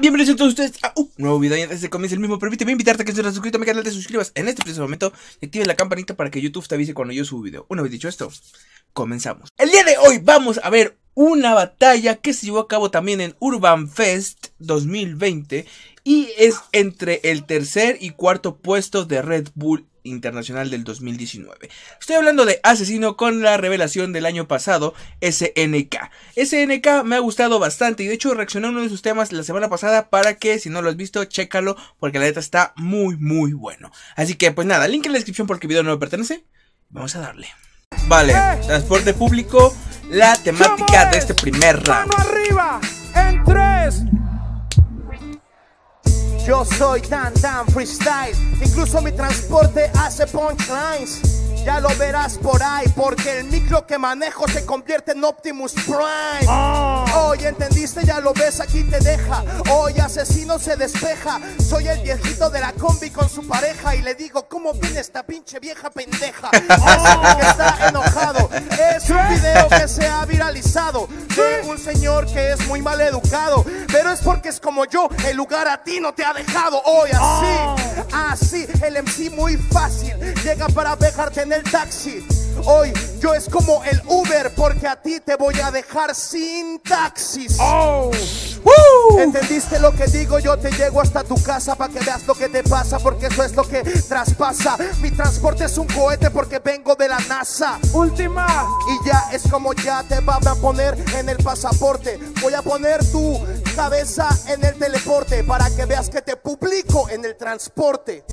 Bienvenidos a todos ustedes a un nuevo video. Y antes de comenzar el mismo, permíteme invitarte a que si no estás suscrito a mi canal te suscribas en este preciso momento y actives la campanita para que YouTube te avise cuando yo subo video. Una vez dicho esto, comenzamos. El día de hoy vamos a ver una batalla que se llevó a cabo también en Urban Fest 2020 y es entre el tercer y cuarto puesto de Red Bull Internacional del 2019. Estoy hablando de Asesino con la revelación del año pasado, SNK. SNK me ha gustado bastante y de hecho reaccioné a uno de sus temas la semana pasada para que si no lo has visto, chécalo porque la neta está muy bueno. Así que pues nada, link en la descripción porque el video no me pertenece. Vamos a darle. Vale, transporte público, la temática de este primer round. ¡Mano arriba! En 3. Yo soy tan freestyle, incluso mi transporte hace punchlines. Ya lo verás por ahí, porque el micro que manejo se convierte en Optimus Prime. Hoy entendiste, ya lo ves, aquí te deja. Hoy Asesino se despeja. Soy el viejito de la combi con su pareja y le digo, ¿cómo viene esta pinche vieja pendeja? Que está enojado. Es un video que se ha viralizado de un señor que es muy mal educado, pero es porque es como yo, el lugar a ti no te ha dejado. Hoy así, el MC muy fácil llega para dejarte en el taxi. Hoy yo es como el Uber porque a ti te voy a dejar sin taxis. ¿Entendiste lo que digo? Yo te llego hasta tu casa para que veas lo que te pasa, porque eso es lo que traspasa. Mi transporte es un cohete porque vengo de la NASA. Última. Y ya es como ya te van a poner en el pasaporte. Voy a poner tu cabeza en el teleporte para que veas que te publico en el transporte.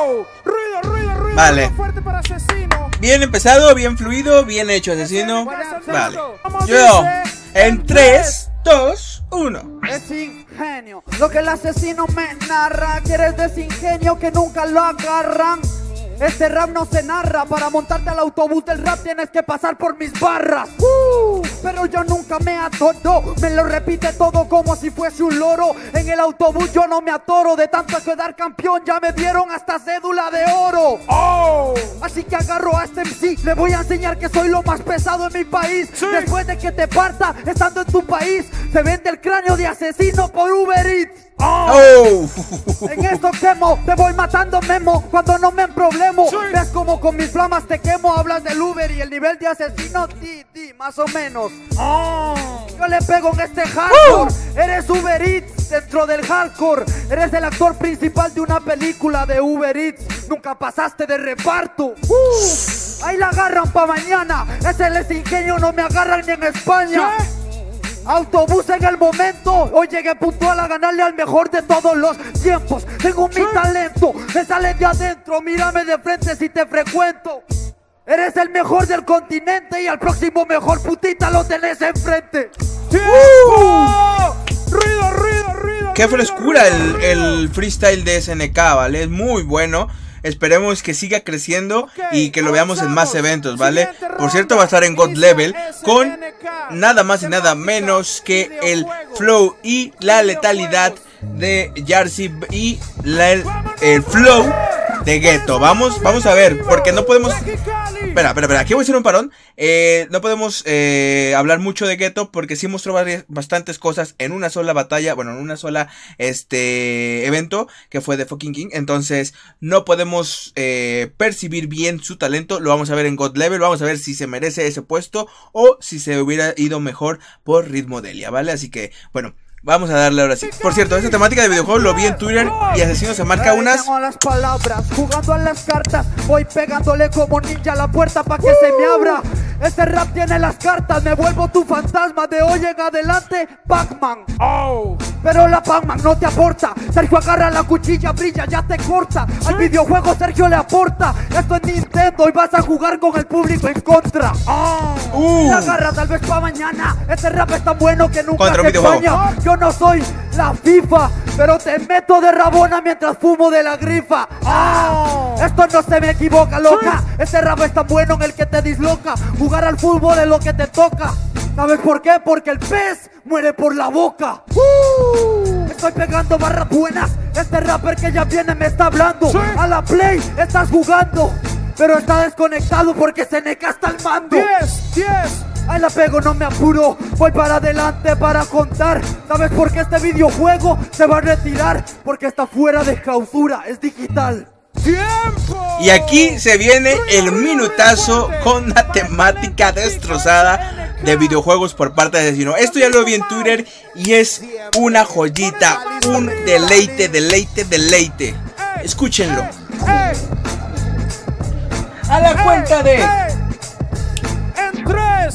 Ruido. Vale. Fuerte para Asesino. Bien empezado, bien fluido, bien hecho, Asesino. Vale. Como Yo, dice, en 3, 2, 1. Es ingenio lo que el asesino me narra. Quieres desingenio que nunca lo agarran. Este rap no se narra. Para montarte al autobús del rap tienes que pasar por mis barras. Pero yo nunca me atoro. Me lo repite todo como si fuese un loro. En el autobús yo no me atoro. De tanto quedar campeón ya me dieron hasta cédula de oro. Así que agarro a este MC. Le voy a enseñar que soy lo más pesado en mi país. Después de que te parta estando en tu país, se vende el cráneo de Asesino por Uber Eats. En esto quemo, te voy matando memo cuando no me emproblemo. Ves como con mis flamas te quemo. Hablas del Uber y el nivel de Asesino, más o menos. Yo le pego en este hardcore. Eres Uber Eats dentro del hardcore. Eres el actor principal de una película de Uber Eats. Nunca pasaste de reparto. Ahí la agarran pa' mañana. Ese les ingenio, no me agarran ni en España. Autobús en el momento. Hoy llegué puntual a ganarle al mejor de todos los tiempos. Tengo mi talento, me sale de adentro. Mírame de frente si te frecuento. Eres el mejor del continente y al próximo mejor putita lo tenés enfrente. Ruido. Qué frescura el freestyle de SNK, ¿vale? Es muy bueno. Esperemos que siga creciendo y que lo veamos en más eventos, ¿vale? Por cierto, va a estar en God Level con nada más y nada menos que el flow y la letalidad de Jersey y el flow de Ghetto. Vamos a ver, porque no podemos... Espera, aquí voy a hacer un parón. No podemos hablar mucho de Ghetto porque sí mostró bastantes cosas en una sola batalla. Bueno, en una sola evento que fue de Fucking King. Entonces no podemos percibir bien su talento. Lo vamos a ver en God Level. Vamos a ver si se merece ese puesto o si se hubiera ido mejor por Ritmo Delia, ¿vale? Así que, bueno, vamos a darle ahora sí. Por cierto, esta temática de videojuegos lo vi en Twitter y Asesino se marca unas... Tengo las palabras, jugando a las cartas. Voy pegándole como ninja a la puerta pa' que se me abra. Este rap tiene las cartas, me vuelvo tu fantasma. De hoy en adelante, Pac-Man. Pero la Pac-Man no te aporta. Sergio agarra la cuchilla, brilla, ya te corta. Al videojuego Sergio le aporta. Esto es Nintendo y vas a jugar con el público en contra. La agarra tal vez pa' mañana. Este rap es tan bueno que nunca se falla. Yo no soy la FIFA, pero te meto de rabona mientras fumo de la grifa. Esto no se me equivoca, loca. Este rap es tan bueno en el que te disloca. Jugar al fútbol es lo que te toca. ¿Sabes por qué? Porque el pez muere por la boca. Estoy pegando barras buenas. Este rapper que ya viene me está hablando. A la play estás jugando, pero está desconectado porque SNK está al mando. 10, Ahí la pego, no me apuro, voy para adelante para contar. ¿Sabes por qué este videojuego se va a retirar? Porque está fuera de clausura, es digital. ¡Tiempo! Y aquí se viene el minutazo con la temática destrozada de videojuegos por parte de Asesino. Esto ya lo vi en Twitter y es una joyita, un deleite, deleite, deleite. Escúchenlo. A la cuenta de... En 3.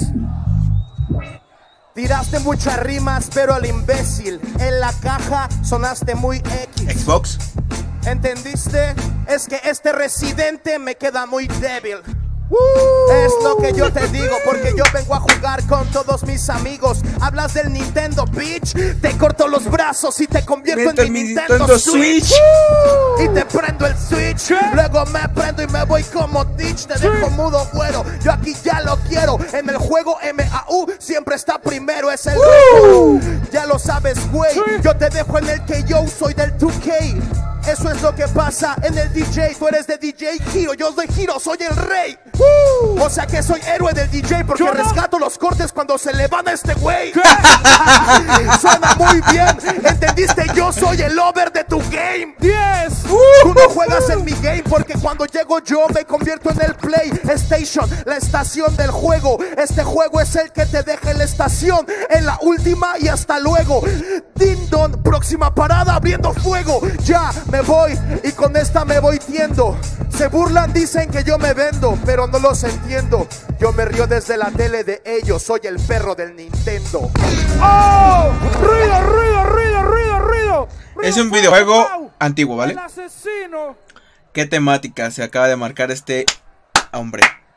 Tiraste muchas rimas, pero al imbécil en la caja sonaste muy X. Xbox. ¿Entendiste? Es que este residente me queda muy débil. Es lo que yo te digo, porque yo vengo a jugar con todos mis amigos. Hablas del Nintendo, bitch. Te corto los brazos y te convierto en mi Nintendo Switch. Y te prendo el Switch. Luego me prendo y me voy como Ditch. Te dejo mudo, güero. Yo aquí ya lo quiero. En el juego MAU siempre está primero. Es el récord. Ya lo sabes, güey. Yo te dejo en el que yo soy del 2K. Eso es lo que pasa en el DJ. Tú eres de DJ Hero, yo soy Hero, soy el rey. O sea que soy héroe del DJ porque rescato los cortes cuando se le van a este güey. Suena muy bien. ¿Entendiste? Yo soy el over de tu game. 10. Tú no juegas en mi game porque cuando llego yo me convierto en el PlayStation, la estación del juego. Este juego es el que te deja en la estación, en la última y hasta luego. Dindon, próxima parada abriendo fuego. Ya me voy y con esta me voy tiendo. Se burlan, dicen que yo me vendo, pero no los entiendo. Yo me río desde la tele de ellos, soy el perro del Nintendo. ¡Oh! ¡Ruido, ruido, ruido, ruido, ruido! Es un videojuego antiguo, ¿vale? El asesino. ¿Qué temática se acaba de marcar este hombre?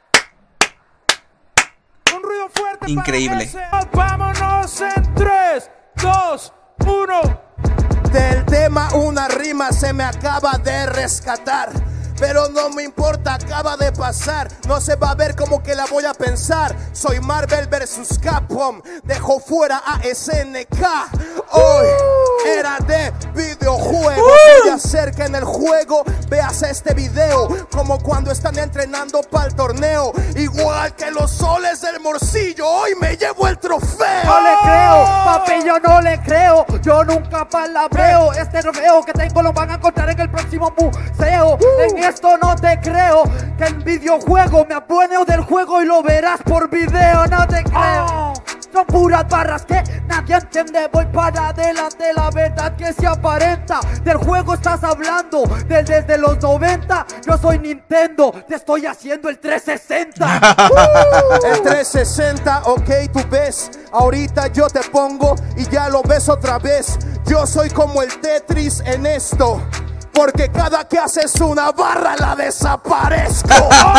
Un ruido fuerte. Increíble. Vámonos en 3, 2, 1. Del tema una rima se me acaba de rescatar, pero no me importa, acaba de pasar. No se va a ver como que la voy a pensar. Soy Marvel vs Capcom, dejo fuera a SNK. Hoy era de videojuegos. Voy a hacer que en el juego veas este video como cuando están entrenando para el torneo. Igual que los soles del morcillo, hoy me llevo el trofeo. No le creo, papi, yo no le creo. Yo nunca palabreo. Este trofeo que tengo lo van a encontrar en el próximo museo. En esto no te creo, que el videojuego me apuño del juego y lo verás por video. No te creo. Son puras barras que nadie entiende. Voy para adelante, la verdad que se aparenta. Del juego estás hablando, desde los 90. Yo soy Nintendo, te estoy haciendo el 360. El 360, ok, tú ves. Ahorita yo te pongo y ya lo ves otra vez. Yo soy como el Tetris en esto, porque cada que haces una barra la desaparezco.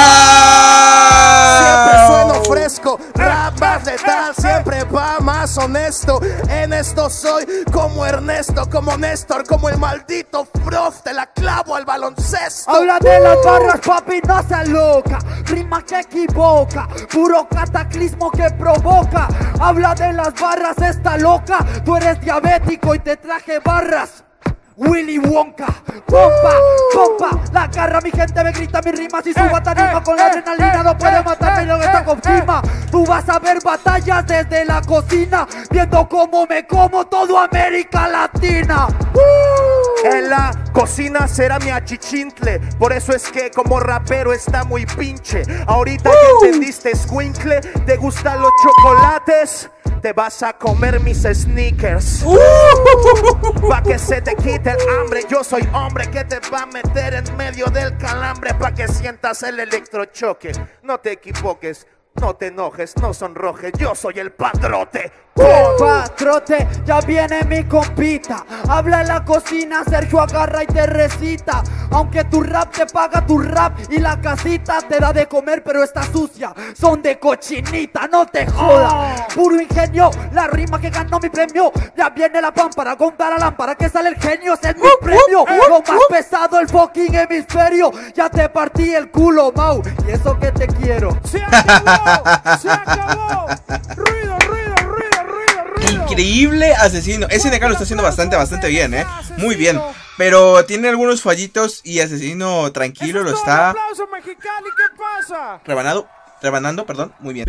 Siempre sueno fresco, rap más letal, siempre va más honesto. En esto soy como Ernesto, como Néstor, como el maldito prof, te la clavo al baloncesto. Habla de las barras, papi, no seas loca. Rima que equivoca, puro cataclismo que provoca. Habla de las barras, está loca. Tú eres diabético y te traje barras. Willy Wonka, pompa, pompa, la garra, mi gente me grita mis rimas y su batarima con la adrenalina no puede matarme, no está confirma. Tú vas a ver batallas desde la cocina, viendo cómo me como todo América Latina. En la cocina será mi achichintle, por eso es que como rapero está muy pinche. Ahorita ya entendiste, escuincle, ¿te gustan los chocolates? Te vas a comer mis sneakers. Pa' que se te quite el hambre. Yo soy hombre que te va a meter en medio del calambre, pa' que sientas el electrochoque. No te equivoques, no te enojes, no sonrojes. Yo soy el padrote. Patrote, ya viene mi compita. Habla en la cocina, Sergio agarra y te recita. Aunque tu rap te paga tu rap y la casita te da de comer, pero está sucia. Son de cochinita, no te jodas. Puro ingenio, la rima que ganó mi premio. Ya viene la pámpara, compra la lámpara, que sale el genio, ese es mi premio. Lo más pesado, el fucking hemisferio. Ya te partí el culo, Mau, y eso que te quiero. Se acabó, se acabó. Ruido, ruido, ruido, ruido, ruido. Increíble Asesino. SNK lo está haciendo bastante bien, muy bien. Pero tiene algunos fallitos y Asesino tranquilo lo está ¡Aplauso, Mexicali! ¿Qué pasa? rebanando, perdón, muy bien. Bien,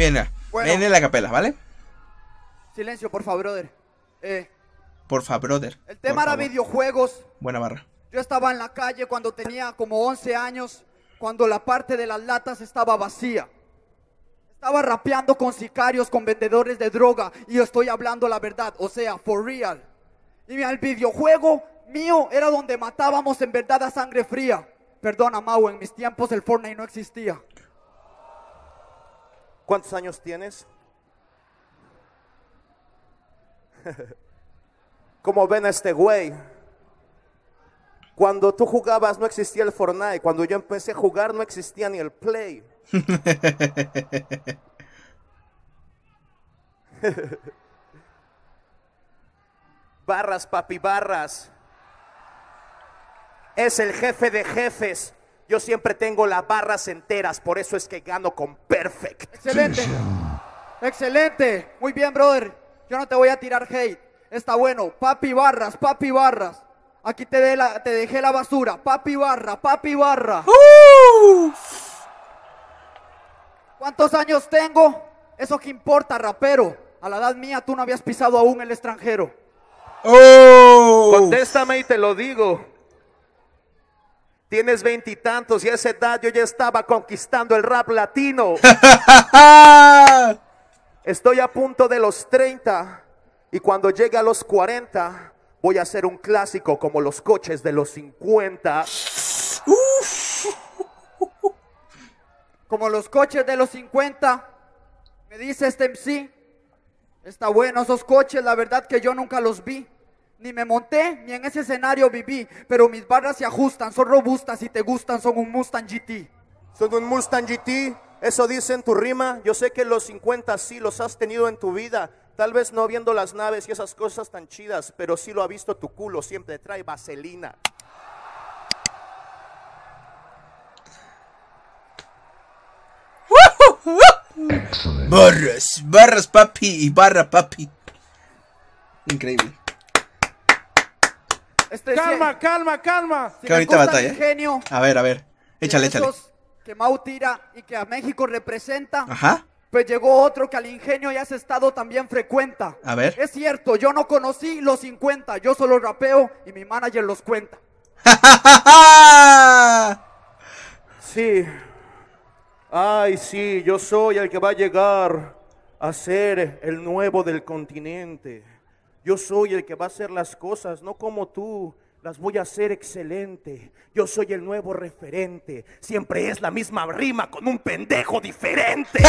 Bueno, Viene la capela, ¿vale? silencio, por favor, brother. Porfa, brother. El tema era videojuegos. Buena barra. Yo estaba en la calle cuando tenía como 11 años, cuando la parte de las latas estaba vacía. Estaba rapeando con sicarios, con vendedores de droga, y yo estoy hablando la verdad, o sea, for real. Y el videojuego mío era donde matábamos en verdad a sangre fría. Perdona, Mau, en mis tiempos el Fortnite no existía. ¿Cuántos años tienes? ¿Cómo ven a este güey? Cuando tú jugabas no existía el Fortnite. Cuando yo empecé a jugar no existía ni el Play. Barras, papi, barras. Es el jefe de jefes. Yo siempre tengo las barras enteras. Por eso es que gano con Perfect. Excelente. Excelente. Muy bien, brother. Yo no te voy a tirar hate. Está bueno. Papi barras, papi barras. Aquí te dejé la basura. Papi barra, papi barra. ¿Cuántos años tengo? Eso que importa, rapero. A la edad mía tú no habías pisado aún el extranjero. Contéstame y te lo digo. Tienes 20 y tantos y a esa edad yo ya estaba conquistando el rap latino. Estoy a punto de los 30 y cuando llegue a los 40 voy a hacer un clásico como los coches de los 50. Como los coches de los 50, me dice este MC. Está bueno esos coches, la verdad que yo nunca los vi. Ni me monté, ni en ese escenario viví. Pero mis barras se ajustan, son robustas y te gustan, son un Mustang GT. Son un Mustang GT, eso dice en tu rima. Yo sé que los 50 sí los has tenido en tu vida. Tal vez no viendo las naves y esas cosas tan chidas, pero sí lo ha visto tu culo, siempre trae vaselina. Barras, barras papi y barra papi. Increíble. Calma, calma, calma. Si Qué bonita les gusta batalla. el ingenio, A ver. Échale, de échale. esos que Mau tira y que a México representa. Ajá. Pues llegó otro que al ingenio ya ese estado también frecuenta. A ver. Es cierto, yo no conocí los 50, yo solo rapeo y mi manager los cuenta. Sí. Ay, sí, yo soy el que va a llegar a ser el nuevo del continente. Yo soy el que va a hacer las cosas, no como tú, las voy a hacer excelente. Yo soy el nuevo referente. Siempre es la misma rima con un pendejo diferente.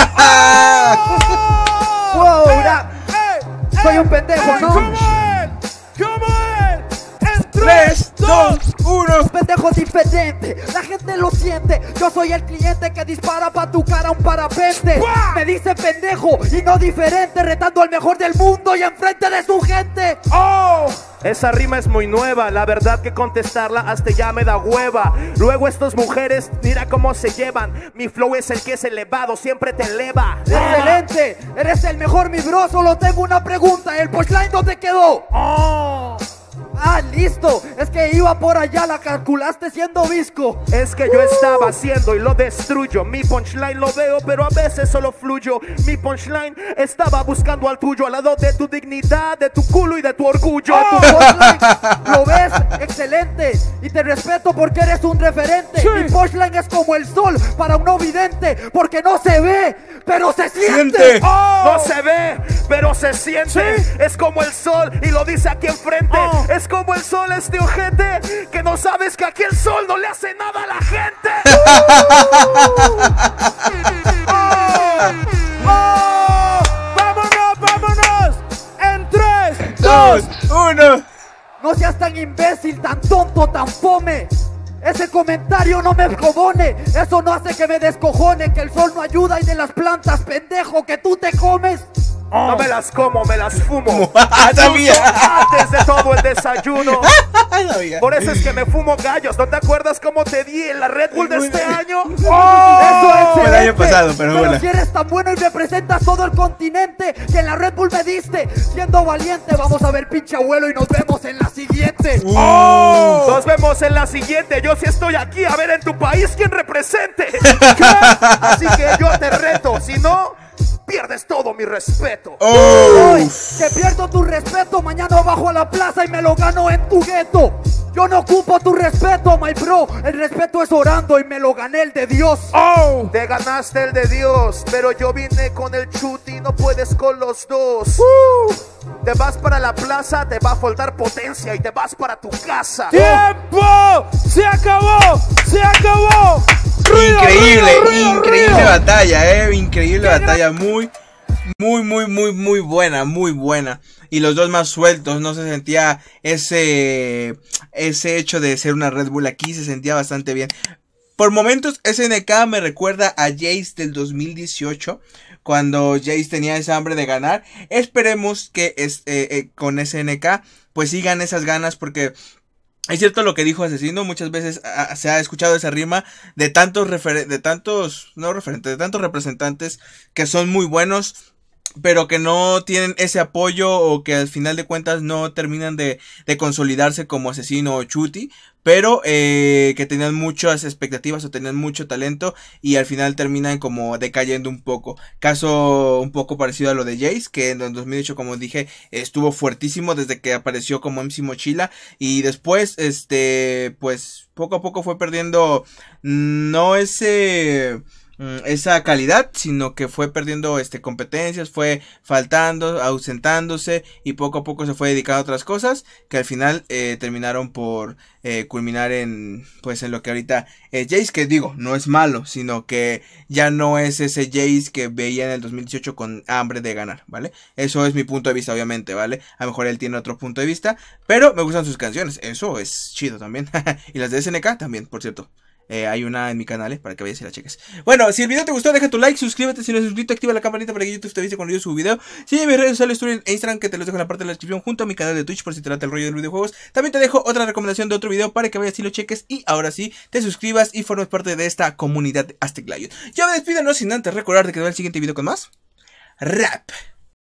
¡Wow! Soy un pendejo, ¿no? Come on. En 3, 2, 1. Un pendejo diferente, la gente lo siente. Yo soy el cliente que dispara pa' tu cara un parapente. Me dice pendejo y no diferente, retando al mejor del mundo y enfrente de su gente. Esa rima es muy nueva, la verdad que contestarla hasta ya me da hueva. Luego estas mujeres, mira cómo se llevan. Mi flow es el que es elevado, siempre te eleva. Excelente, eres el mejor, mi bro. Solo tengo una pregunta, ¿el punchline dónde quedó? Ah, listo, es que iba por allá, la calculaste siendo visco. Es que yo estaba haciendo y lo destruyo. Mi punchline lo veo, pero a veces solo fluyo. Mi punchline estaba buscando al tuyo, al lado de tu dignidad, de tu culo y de tu orgullo. Tu punchline, ¿lo ves? Excelente, y te respeto porque eres un referente. Mi punchline es como el sol para un no vidente, porque no se ve, pero se siente. No se ve, pero se siente. Es como el sol y lo dice aquí enfrente. Es como el sol este ojete, que no sabes que aquí el sol no le hace nada a la gente. Vámonos. En 3, 2, 1. No seas tan imbécil, tan tonto, tan fome. Ese comentario no me jodone. Eso no hace que me descojone. Que el sol no ayuda y de las plantas, pendejo, que tú te comes. No me las como, me las fumo. Sabía. Antes de todo el desayuno. Sabía. Por eso es que me fumo gallos. ¿No te acuerdas cómo te di en la Red Bull de este año? Eso es Fue el año excelente. pasado, pero bueno. si eres tan bueno y representas todo el continente que en la Red Bull me diste, siendo valiente, vamos a ver pinche abuelo y nos vemos en la siguiente. Nos vemos en la siguiente. Yo sí estoy aquí, a ver en tu país quién represente. ¿Qué? Así que yo te reto. Si no, pierdes todo mi respeto. Hoy que pierdo tu respeto, mañana bajo a la plaza y me lo gano en tu gueto. Yo no ocupo tu respeto, my bro. El respeto es orando y me lo gané el de Dios. Te ganaste el de Dios, pero yo vine con el chuti, no puedes con los dos. Te vas para la plaza, te va a faltar potencia y te vas para tu casa. ¡Tiempo! ¡Se acabó! ¡Se acabó! ¡Ruido, Increíble, ruido, ruido, increíble ruido! batalla, increíble batalla, muy buena. Y los dos más sueltos, no se sentía ese hecho de ser una Red Bull aquí, se sentía bastante bien. Por momentos SNK me recuerda a Jace del 2018, cuando Jace tenía esa hambre de ganar. Esperemos que con SNK pues sigan esas ganas, porque es cierto lo que dijo Asesino, muchas veces se ha escuchado esa rima de tantos representantes que son muy buenos, pero que no tienen ese apoyo, o que al final de cuentas no terminan de consolidarse como Asesino o Chuti, pero que tenían muchas expectativas o tenían mucho talento y al final terminan como decayendo un poco. Caso un poco parecido a lo de Jace, que en el 2008, como dije, estuvo fuertísimo desde que apareció como MC Mochila, y después pues poco a poco fue perdiendo no esa calidad, sino que fue perdiendo competencias, fue faltando, ausentándose, y poco a poco se fue dedicando a otras cosas que al final terminaron por culminar en lo que ahorita es Jace, que digo, no es malo, sino que ya no es ese Jace que veía en el 2018 con hambre de ganar, ¿vale? Eso es mi punto de vista, obviamente, ¿vale? A lo mejor él tiene otro punto de vista, pero me gustan sus canciones, eso es chido también. Y las de SNK también, por cierto. Hay una en mi canal, para que vayas y la cheques. Bueno, si el video te gustó, deja tu like, suscríbete si no estás suscrito, activa la campanita para que YouTube te avise cuando yo subo video. Sigue mis redes sociales, Twitter e Instagram, que te los dejo en la parte de la descripción, junto a mi canal de Twitch por si te trata el rollo de los videojuegos. También te dejo otra recomendación de otro video para que vayas y lo cheques, y ahora sí, te suscribas y formes parte de esta comunidad de Aztec Lion. Yo me despido, no sin antes recordarte que te veo en el siguiente video con más rap.